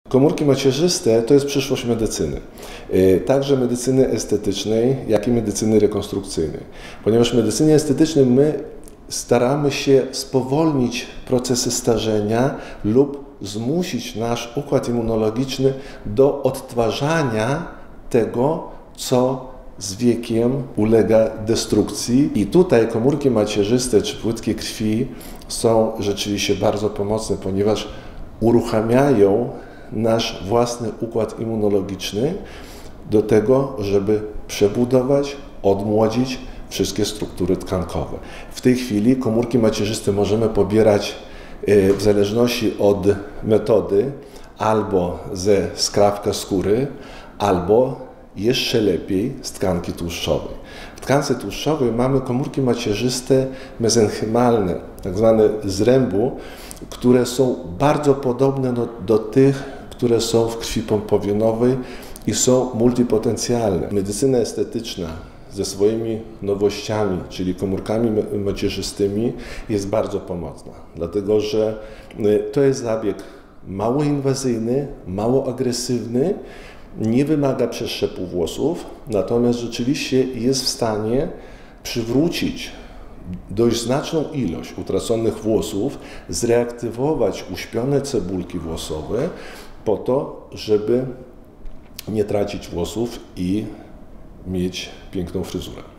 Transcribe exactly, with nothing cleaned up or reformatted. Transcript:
Komórki macierzyste to jest przyszłość medycyny, także medycyny estetycznej, jak i medycyny rekonstrukcyjnej. Ponieważ w medycynie estetycznej my staramy się spowolnić procesy starzenia lub zmusić nasz układ immunologiczny do odtwarzania tego, co z wiekiem ulega destrukcji. I tutaj komórki macierzyste czy płytkie krwi są rzeczywiście bardzo pomocne, ponieważ uruchamiają nasz własny układ immunologiczny do tego, żeby przebudować, odmłodzić wszystkie struktury tkankowe. W tej chwili komórki macierzyste możemy pobierać w zależności od metody albo ze skrawka skóry, albo jeszcze lepiej z tkanki tłuszczowej. W tkance tłuszczowej mamy komórki macierzyste mezenchymalne, tak zwane zrębu, które są bardzo podobne do, do tych, które są w krwi pompowionowej i są multipotencjalne. Medycyna estetyczna ze swoimi nowościami, czyli komórkami macierzystymi, jest bardzo pomocna, dlatego że to jest zabieg mało inwazyjny, mało agresywny, nie wymaga przeszczepu włosów, natomiast rzeczywiście jest w stanie przywrócić dość znaczną ilość utraconych włosów, zreaktywować uśpione cebulki włosowe po to, żeby nie tracić włosów i mieć piękną fryzurę.